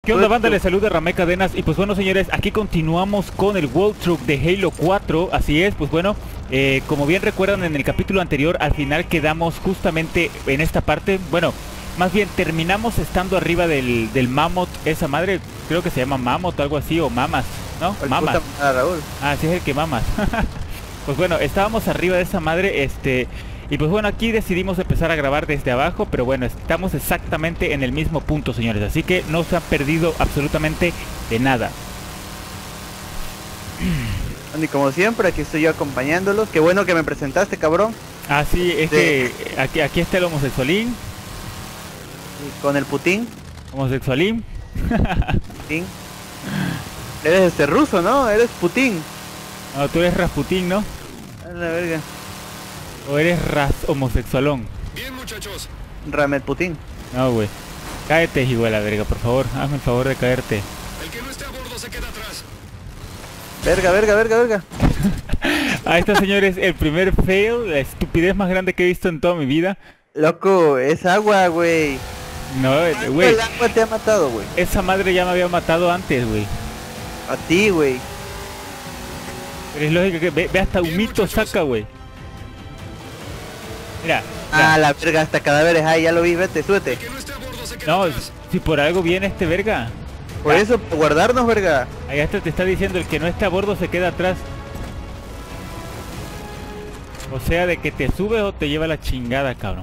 ¿Qué onda, banda? Les saluda Ramé Cadenas. Y pues bueno, señores, aquí continuamos con el World Truck de Halo 4. Así es, pues bueno, como bien recuerdan en el capítulo anterior, al final quedamos justamente en esta parte. Bueno, más bien terminamos estando arriba del Mammoth. Esa madre, creo que se llama Mammoth o algo así, o Mamas, ¿no? Mamas. Raúl. Ah, sí, es el que Mamas. Pues bueno, estábamos arriba de esa madre, y pues bueno, aquí decidimos empezar a grabar desde abajo, pero bueno, estamos exactamente en el mismo punto, señores, así que no se han perdido absolutamente de nada. Y como siempre, aquí estoy yo acompañándolos. Qué bueno que me presentaste, cabrón. Ah, sí, es que aquí está el homosexualín. Y con el Putin. Homosexualín. Putin. Eres ruso, ¿no? Eres Putin. No, tú eres Rasputín, ¿no? A la verga. ¿O eres homosexualón? Bien, muchachos. Ramet Putin. No, güey. Cáete, hijo de la verga, por favor. Hazme el favor de caerte. El que no esté a bordo se queda atrás. Verga, verga, verga, verga. Ahí está, señores, el primer fail, la estupidez más grande que he visto en toda mi vida. Loco, es agua, güey. No, güey. El agua te ha matado, güey. Esa madre ya me había matado antes, güey. A ti, güey. Pero es lógico que ve hasta humito saca, güey. Mira, Ah, la verga, hasta cadáveres. Ay, ya lo vi, vete, súbete. El que no esté a bordo se queda no, atrás. si por algo viene este verga. Por eso, por guardarnos, verga. Allá te está diciendo el que no está a bordo se queda atrás. O sea, de que te subes o te lleva la chingada, cabrón.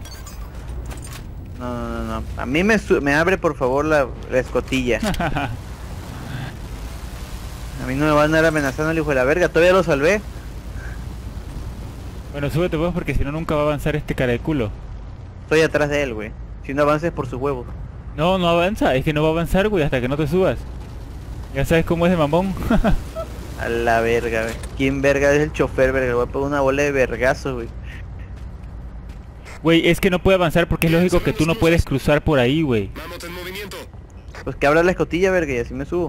No. A mí me abre, por favor, la escotilla. A mí no me van a andar amenazando el hijo de la verga. Todavía lo salvé. Bueno, súbete pues porque si no nunca va a avanzar este cara de culo. Estoy atrás de él, güey. Si no avances por sus huevos. No, no avanza, es que no va a avanzar, güey, hasta que no te subas. Ya sabes cómo es de mamón. A la verga, güey. ¿Quién verga es el chofer, verga? Le voy a poner una bola de vergazos, güey. Güey, es que no puede avanzar porque es lógico que tú no puedes cruzar por ahí, güey. Mammoth en movimiento. Pues que abra la escotilla, verga, y así me subo.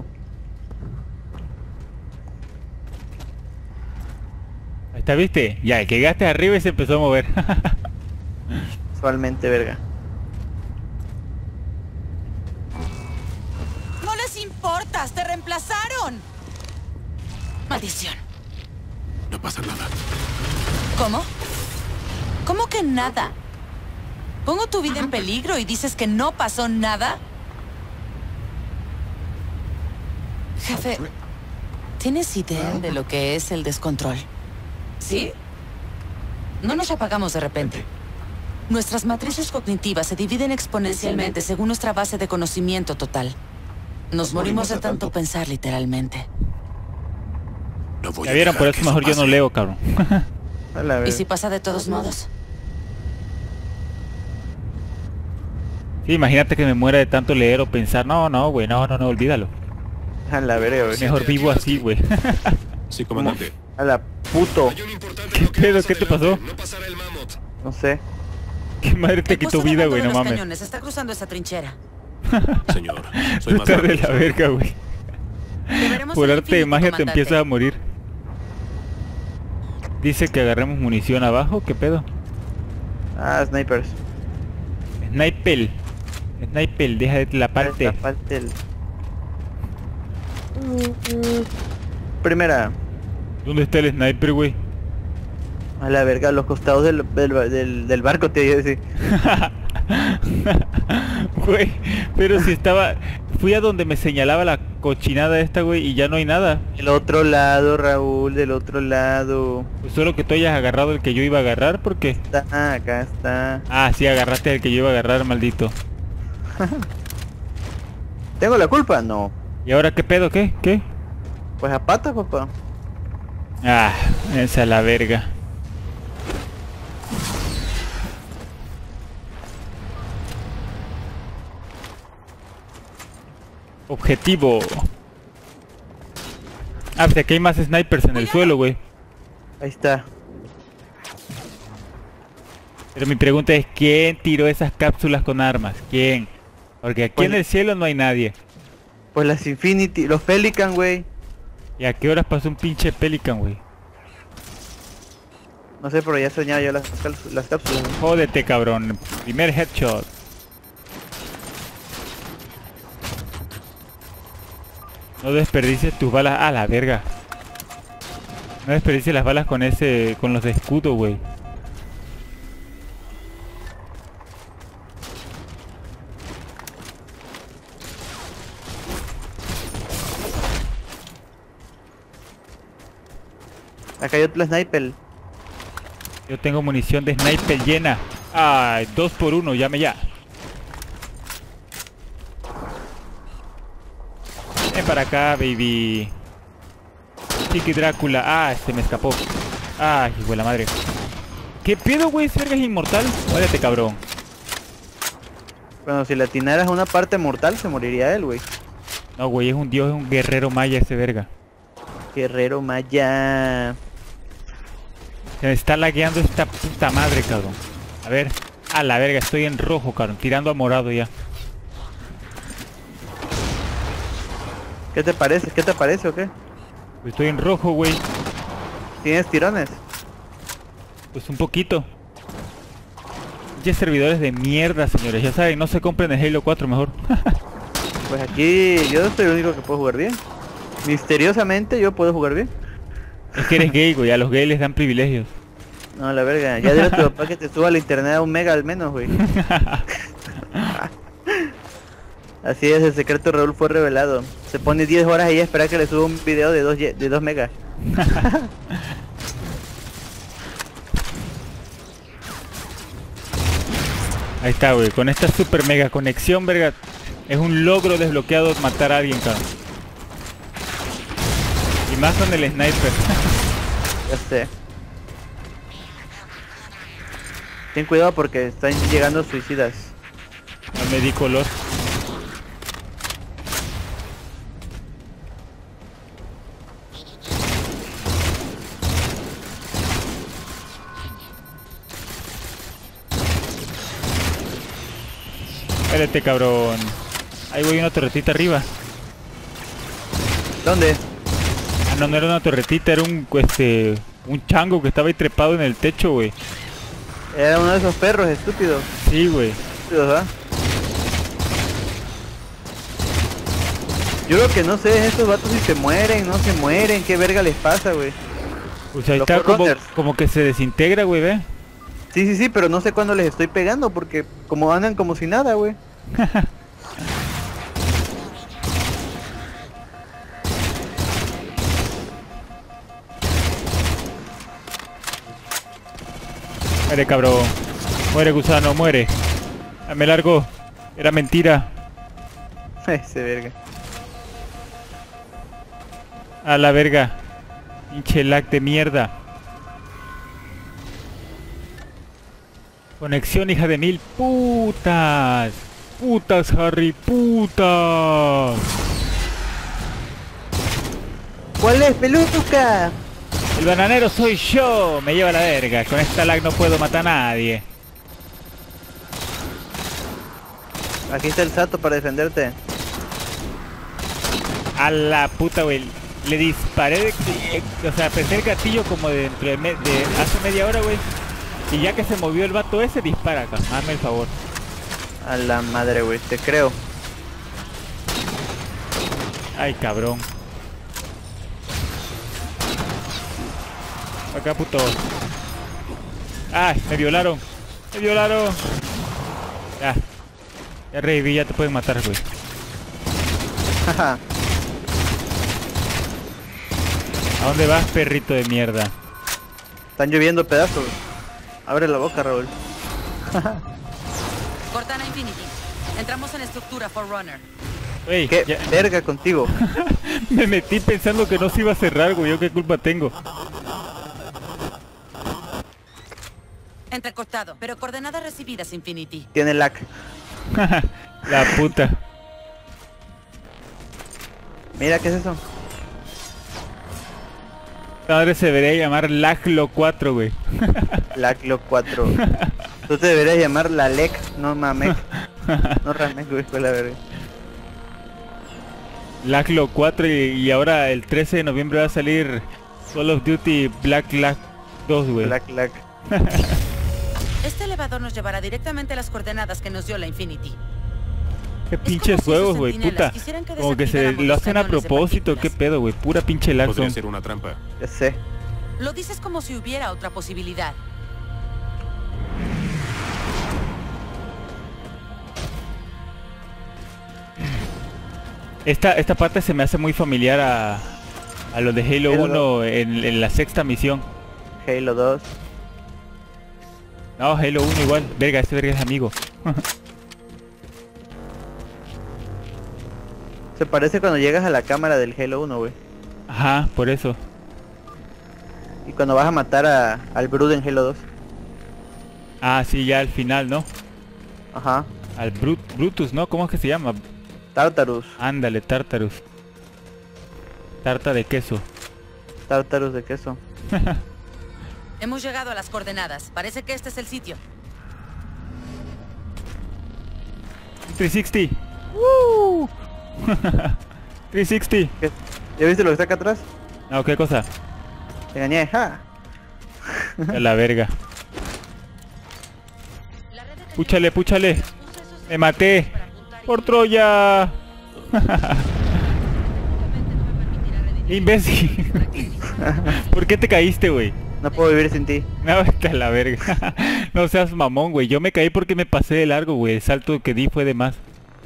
Ahí está, ¿viste? Ya, el que llegaste arriba y se empezó a mover. Usualmente, verga. ¡No les importas! ¡Te reemplazaron! Maldición. No pasa nada. ¿Cómo? ¿Cómo que nada? ¿Pongo tu vida en peligro y dices que no pasó nada? Jefe, ¿tienes idea de lo que es el descontrol? ¿Sí? No nos apagamos de repente. Nuestras matrices cognitivas se dividen exponencialmente según nuestra base de conocimiento total. Nos morimos de tanto pensar, literalmente. No voy Ya a vieron, dejar por que eso mejor yo no pase. leo, cabrón. A la ¿Y verga. si pasa de todos modos? Sí, imagínate que me muera de tanto leer o pensar. No, güey, no, olvídalo. A la verga, güey. Mejor vivo así, güey. Sí, comandante. A la puto. Hay un importante ¿Qué bloqueo pedo? más ¿Qué te adelante. pasó? No pasará el Mammoth. No sé. Qué madre te El quitó puesto de vida, mando güey, de no los mames. cañones está cruzando esa trinchera. Señor, Tú soy más estás de rápido. la verga, güey. Deberemos Por al arte de infinito, magia te comandante. empiezas a morir. Dice que agarremos munición abajo, ¿qué pedo? Ah, snipers. Sniper. Sniper, deja de la parte. La parte del... Primera. ¿Dónde está el sniper, güey? A la verga, a los costados del barco, te iba a decir. Güey, pero si estaba... Fui a donde me señalaba la cochinada esta, güey, y ya no hay nada. Del otro lado, Raúl, del otro lado. Pues solo que tú hayas agarrado el que yo iba a agarrar, ¿por qué? Está, acá está. Ah, sí, agarraste el que yo iba a agarrar, maldito. ¿Tengo la culpa? No. ¿Y ahora qué pedo? ¿Qué? ¿Qué? Pues a patas, papá. Ah, esa es la verga. Objetivo. Ah, pues aquí hay más snipers en el suelo, güey. Ahí está. Pero mi pregunta es, ¿quién tiró esas cápsulas con armas? ¿Quién? Porque aquí Pues- en el cielo no hay nadie. Pues las Infinity, los Pelican, güey. ¿Y a qué horas pasó un pinche Pelican, güey? No sé, pero ya soñaba yo las cápsulas. Jódete, cabrón. Primer headshot. No desperdicies tus balas. A la verga. No desperdicies las balas con ese... con los de escudo, güey. Acá hay otro sniper. Yo tengo munición de sniper llena. Ay, 2 por 1, llame ya. Ven para acá, baby. Chiqui Drácula. Ah, se me escapó. Ay, hijo de la madre. ¿Qué pedo, güey? ¿Ese verga es inmortal? Muérete, cabrón. Bueno, si le atinaras a una parte mortal, se moriría él, güey. No, güey, es un dios, es un guerrero maya ese verga. Guerrero maya. Se me está lagueando esta puta madre, cabrón. A ver. A la verga, estoy en rojo, cabrón. Tirando a morado ya. ¿Qué te parece? ¿Qué te parece o qué? Estoy en rojo, güey. ¿Tienes tirones? Pues un poquito. Ya servidores de mierda, señores. Ya saben, no se compren el Halo 4 mejor. Pues aquí yo soy el único que puedo jugar bien. Misteriosamente yo puedo jugar bien. Es que eres gay, güey. A los gays les dan privilegios. No, la verga. Ya dile a tu papá que te suba a la internet a 1 mega al menos, güey. Así es, el secreto Raúl fue revelado. Se pone 10 horas ahí a esperar que le suba un video de 2 megas. Ahí está, güey. Con esta super mega conexión, verga. Es un logro desbloqueado matar a alguien, cabrón. Y más con el sniper. Ya sé. Ten cuidado porque están llegando suicidas. Al médico los. Espérate, cabrón. Ahí voy una torretita arriba. ¿Dónde? Ah, no, no era una torretita, era un chango que estaba ahí trepado en el techo, güey. Era uno de esos perros estúpidos. Sí, güey. Estúpidos, ¿verdad? Yo lo que no sé es estos vatos si se mueren, no se mueren, qué verga les pasa, güey. Pues ahí Los está Forerunners. como que se desintegra, güey, ve. Sí, pero no sé cuándo les estoy pegando porque como andan como si nada, güey. Muere, cabrón. Muere, gusano, muere. Ah, me largo. Era mentira. Ese verga. A la verga. Pinche lag de mierda. Conexión, hija de mil putas. Putas, Harry, putas. ¿Cuál es, peluca? El bananero soy yo. Me lleva la verga. Con esta lag no puedo matar a nadie. Aquí está el Sato para defenderte. A la puta, güey. Le disparé o sea, apreté el gatillo como dentro de hace media hora, güey. Y ya que se movió el vato ese, dispara acá. Hazme el favor. A la madre, güey, te creo. Ay, cabrón. Acá, puto. Ay, me violaron. Me violaron. Ya. Ya reviví, ya te pueden matar, güey. Jaja. ¿A dónde vas, perrito de mierda? Están lloviendo pedazos. Abre la boca, Raúl. Cortana Infinity. Entramos en estructura Forerunner. Ey, Qué ya- verga contigo. me metí pensando que no se iba a cerrar, güey. ¿Yo qué culpa tengo? Entrecortado, pero coordenadas recibidas, Infinity. Tiene lag. La puta. Mira, ¿qué es eso? Esta madre se debería llamar Laglo 4, güey. Laglo 4. Tú te deberías llamar la LEC, no Mamek. No Ramek, güey, fue la verga. Laglo 4 y ahora el 13 de noviembre va a salir Call of Duty Black Lag 2, güey. Black lag. Este elevador nos llevará directamente a las coordenadas que nos dio la Infinity. Qué Es pinches como si juegos, esos güey, centinelas puta. quisieran que Como que se desactiváramos lo los hacen a cañones de propósito, qué partículas. pedo, güey. Pura pinche lag Podría son. ser una trampa. Ya sé. Lo dices como si hubiera otra posibilidad. Esta parte se me hace muy familiar a lo de Halo Halo 1 en la sexta misión. Halo 2. No, Halo 1 igual. Verga, este verga es amigo. Se parece cuando llegas a la cámara del Halo 1, güey. Ajá, por eso. Y cuando vas a matar al Brood en Halo 2. Ah, sí, ya al final, ¿no? Ajá. Al Brutus, ¿no? ¿Cómo es que se llama? Tartarus. Ándale, Tartarus. Tarta de queso. Tartarus de queso. Hemos llegado a las coordenadas. Parece que este es el sitio. 360. ¡Woo! 360. ¿Qué? ¿Ya viste lo que está acá atrás? No, ¿qué cosa? Te engañé. ¡Ja! A la verga. Púchale, púchale. Me maté. Por Troya. Imbécil. ¿Por qué te caíste, güey? No puedo vivir sin ti. No, vete a la verga. No seas mamón, güey. Yo me caí porque me pasé de largo, güey. El salto que di fue de más.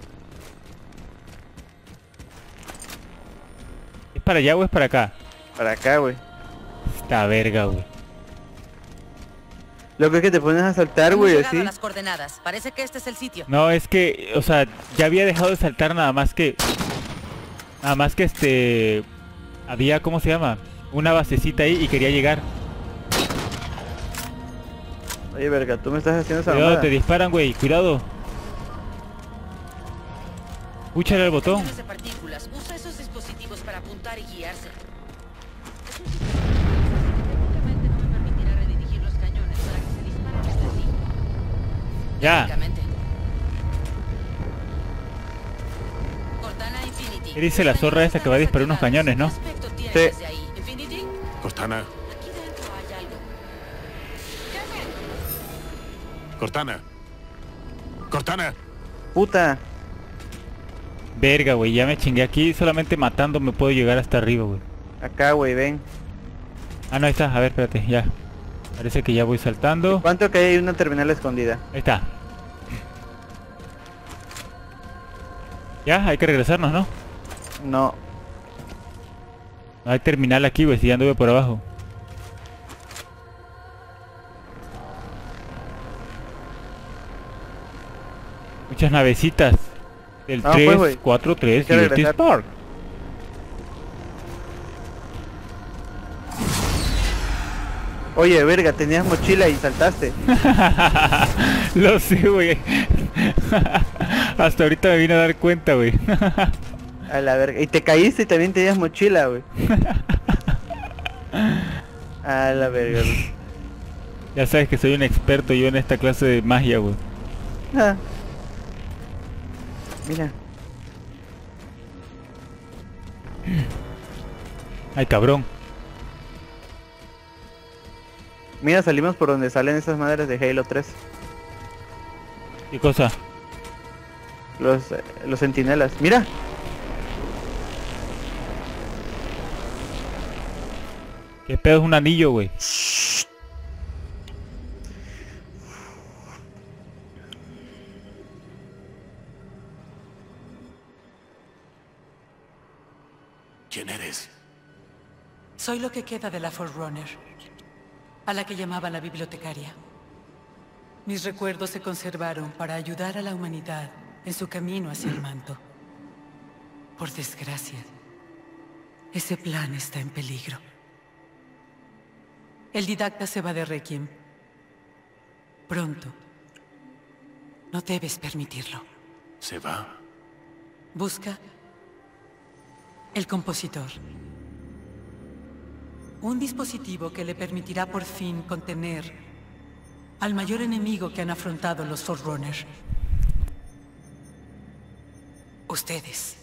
¿Es para allá o es para acá? Para acá, güey. Esta verga, güey. Lo que es que te pones a saltar, Hemos güey, llegado así. a las coordenadas. Parece que este es el sitio. No, es que, o sea, ya había dejado de saltar nada más que... Había, ¿cómo se llama? Una basecita ahí y quería llegar. Oye, verga, tú me estás haciendo esa Cuidado, mamada. te disparan, güey. Cuidado. Púchale al botón. Cañones de partículas. Usa esos dispositivos para apuntar y guiarse. Simplemente no me permitirá redirigir los cañones para que se disparen entre sí. Ya. Técnicamente. Cortana Infinity. ¿Qué dice la zorra esa que va a disparar unos cañones, no? ¿Qué aspecto tiene Sí. desde ahí? Infinity, Cortana, aquí dentro hay algo. Cortana. Cortana. Puta. Verga, güey. Ya me chingué aquí. Solamente matando me puedo llegar hasta arriba, güey. Acá, güey, ven. Ah, no, ahí está. A ver, espérate. Ya. Parece que ya voy saltando. ¿Cuánto que hay una terminal escondida? Ahí está. Ya, hay que regresarnos, ¿no? No. No hay terminal aquí, güey. Si ya anduve por abajo. Muchas navecitas. El Ah, pues, güey. 343 Hay que Liberty regresar. Spark. Oye, verga, tenías mochila y saltaste. Lo sé, güey. Hasta ahorita me vine a dar cuenta, güey. A la verga. Y te caíste y también tenías mochila, güey. A la verga, güey. Ya sabes que soy un experto yo en esta clase de magia, güey. Ah. Mira. Ay, cabrón. Mira, salimos por donde salen esas madres de Halo 3. ¿Qué cosa? Los centinelas. Mira. ¿Qué pedo es un anillo, güey? ¿Quién eres? Soy lo que queda de la Forerunner, a la que llamaban la bibliotecaria. Mis recuerdos se conservaron para ayudar a la humanidad en su camino hacia el manto. Por desgracia, ese plan está en peligro. El didacta se va de Requiem. Pronto. No debes permitirlo. ¿Se va? Busca el compositor. Un dispositivo que le permitirá por fin contener al mayor enemigo que han afrontado los Forerunner. Ustedes.